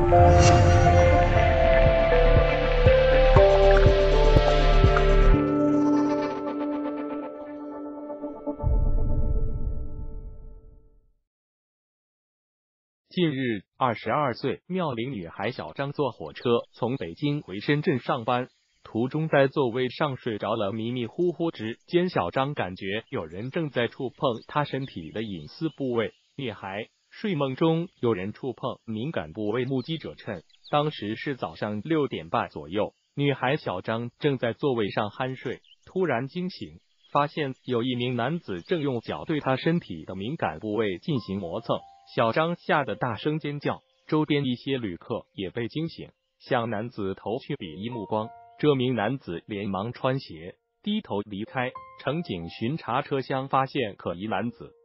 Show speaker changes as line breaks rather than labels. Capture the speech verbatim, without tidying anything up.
近日，二十二岁妙龄女孩小张坐火车从北京回深圳上班，途中在座位上睡着了，迷迷糊糊之间，小张感觉有人正在触碰她身体的隐私部位。女孩睡梦中有人触碰敏感部位，目击者称，当时是早上六点半左右，女孩小张正在座位上酣睡，突然惊醒，发现有一名男子正用脚对她身体的敏感部位进行磨蹭。小张吓得大声尖叫，周边一些旅客也被惊醒，向男子投去鄙夷目光。这名男子连忙穿鞋，低头离开。乘警巡查车厢，发现可疑男子，